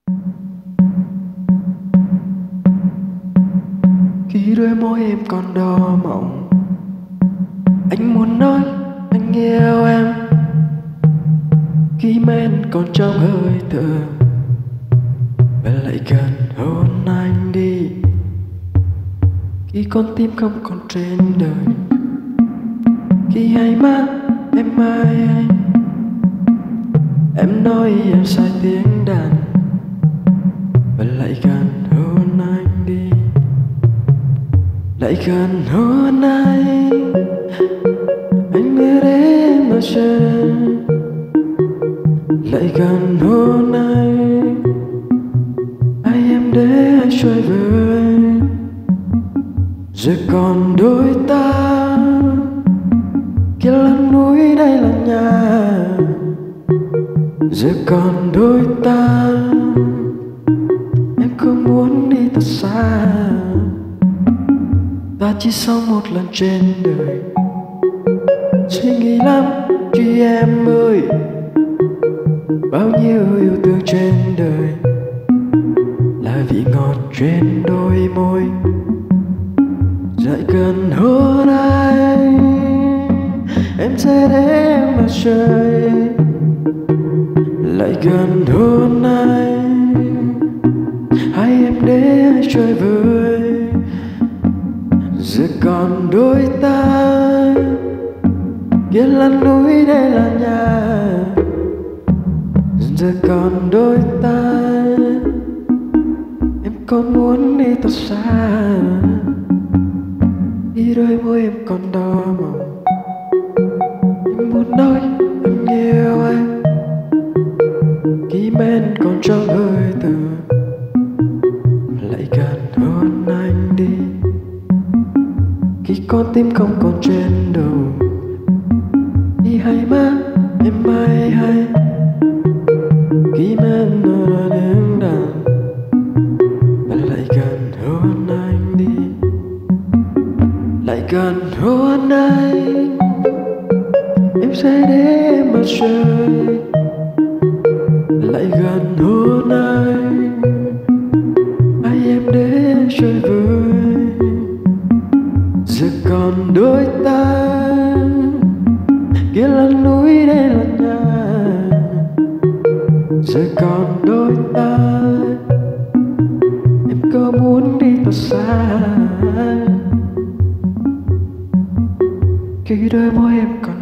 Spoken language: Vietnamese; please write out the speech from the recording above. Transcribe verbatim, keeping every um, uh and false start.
Khi đôi môi em còn đỏ mọng, anh muốn nói anh yêu em. Khi men còn trong hơi thở, và lại gần hôn anh đi. Khi con tim không còn trên đời, khi hay mắt em ơi anh, em nói em sai tiếng đàn, và lại gần hôn anh đi. Lại gần hôn anh, anh biết em ở trên. Lại gần hôn anh, ai em để anh trôi vơi. Giờ còn đôi ta, kia là núi đây là nhà. Giờ còn đôi ta, em không muốn đi thật xa. Ta chỉ sống một lần trên đời, suy nghĩ lắm khi em ơi. Bao nhiêu yêu thương trên đời là vị ngọt trên đôi môi. Lại gần hôn anh, em sẽ để em ở trời. Lại gần hôn anh, hay em để anh trôi vơi. Giờ còn đôi ta, kia là núi đây là nhà. Giờ còn đôi ta, em có muốn đi thật xa. Khi đôi môi em còn đỏ mọng, em muốn nói em yêu anh. Khi men còn trong hơi thở, lại gần hôn anh đi. Khi con tim không còn trên đầu, khi hay mắt em ai hay. Khi men nó đã đứng đàn, và lại gần hôn anh đi. Lại gần hôn anh, em sẽ để em ở trời. Lại gần hôn anh, ai em để trôi vơi. Giờ còn đôi ta, kia là núi đây là nhà. Giờ còn đôi ta, em có muốn đi thật xa. Khi đôi môi em còn